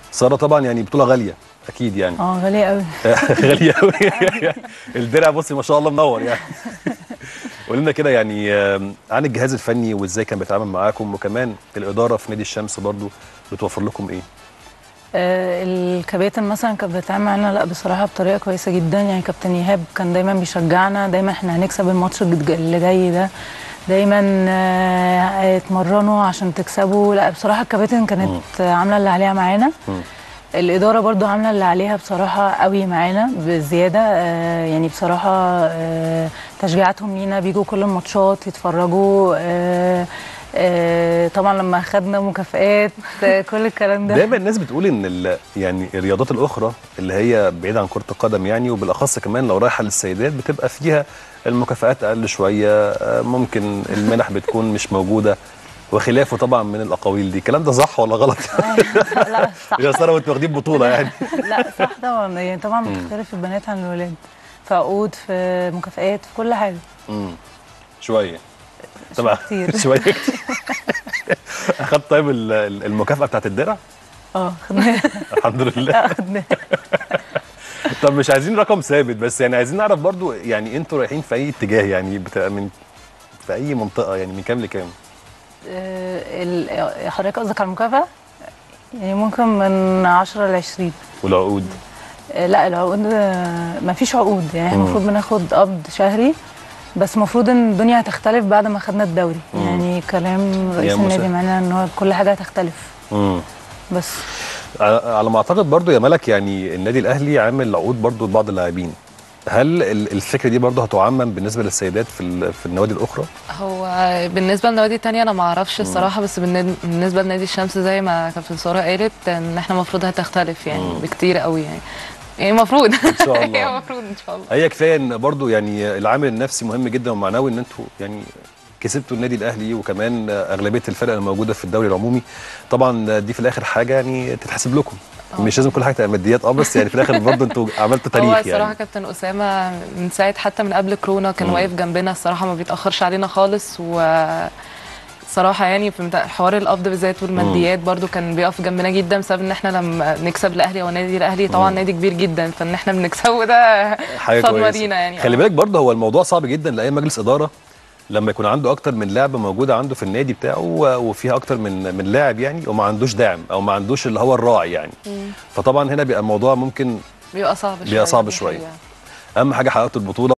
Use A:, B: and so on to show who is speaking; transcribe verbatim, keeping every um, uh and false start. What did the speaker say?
A: ساره طبعا يعني بطوله غاليه اكيد يعني.
B: اه غاليه قوي.
A: غاليه قوي. الدرع بصي ما شاء الله منور يعني. قولي لنا كده يعني عن الجهاز الفني وازاي كان بيتعامل معاكم، وكمان الاداره في نادي الشمس برضو بتوفر لكم ايه؟
B: آه الكباتن مثلا كانت بتتعامل معانا لا بصراحه بطريقه كويسه جدا، يعني كابتن ايهاب كان دايما بيشجعنا، دايما احنا هنكسب الماتش اللي جاي ده، دايما آه اتمرنوا عشان تكسبوا. لا بصراحه الكباتن كانت م. عامله اللي عليها معانا. م. الإدارة برضو عاملة اللي عليها بصراحة قوي معانا بزيادة. آه يعني بصراحة آه تشجيعاتهم لينا، بيجوا كل الماتشات يتفرجوا. آه آه طبعا لما أخدنا مكافآت كل الكلام ده.
A: دايما الناس بتقول إن يعني الرياضات الأخرى اللي هي بعيدة عن كرة القدم يعني، وبالأخص كمان لو رايحة للسيدات بتبقى فيها المكافآت أقل شوية، آه ممكن المنح بتكون مش موجودة وخلافه طبعا من الاقاويل دي. الكلام ده صح ولا غلط؟
B: لا صح
A: يا ساره وانتوا واخدين بطوله يعني.
B: لا صح طبعا، يعني طبعا بتختلف البنات عن الولاد في عقود، في مكافآت، في كل حاجه.
A: امم شويه طبعا
B: كتير
A: شويه كتير. اخدت طيب المكافاه بتاعت الدرع؟
B: اه خدناها
A: الحمد لله.
B: اه خدناها.
A: طب مش عايزين رقم ثابت، بس يعني عايزين نعرف برضو يعني انتوا رايحين في اي اتجاه، يعني بتبقى من في اي منطقه، يعني من كام لكام؟
B: أه حضرتك قصدك على المكافاه؟ يعني ممكن من عشرة ل عشرين.
A: والعقود؟
B: أه لا العقود ما فيش عقود، يعني احنا المفروض بناخد قبض شهري، بس المفروض ان الدنيا هتختلف بعد ما خدنا الدوري. مم. يعني كلام رئيس النادي معانا ان هو كل حاجه هتختلف. امم بس
A: على ما اعتقد برضو يا ملك، يعني النادي الاهلي عامل عقود برضو لبعض اللاعبين. هل الفكره دي برضه هتعمم بالنسبه للسيدات في في النوادي الاخرى؟
C: هو بالنسبه للنوادي الثانيه انا ما اعرفش الصراحه، بس بالنسبه لنادي الشمس زي ما كابتن ساره قالت ان احنا المفروض هتختلف يعني مم. بكتير قوي يعني. يعني المفروض
A: ان شاء الله.
C: هي المفروض ان شاء الله.
A: هي كفايه ان برضه يعني العامل النفسي مهم جدا ومعنوي، ان انتوا يعني كسبتوا النادي الاهلي وكمان اغلبيه الفرق الموجوده في الدوري العمومي. طبعا دي في الاخر حاجه يعني تتحسب لكم. أوه. مش لازم كل حاجه تبقى ماديات اه، بس يعني في الاخر برضه انتوا عملتوا تاريخ.
C: هو
A: يعني
C: الصراحه كابتن اسامه من ساعه حتى من قبل كورونا كان واقف جنبنا الصراحه، ما بيتاخرش علينا خالص. و صراحه يعني في حوار القبض بالذات والماديات برضو كان بيقف جنبنا جدا، بسبب ان احنا لما نكسب الاهلي او النادي الاهلي طبعا نادي كبير جدا، فان احنا بنكسبه ده صدمه لينا يعني.
A: خلي بالك برضه هو الموضوع صعب جدا لاي مجلس اداره لما يكون عنده اكتر من لاعب موجوده عنده في النادي بتاعه، وفيها اكتر من من لاعب يعني، وما عندوش داعم او ما عندوش اللي هو الراعي يعني. مم. فطبعا هنا بيبقى الموضوع ممكن
C: بيبقى صعب شويه.
A: بيبقى صعب شويه. اهم حاجه حققتوا البطوله.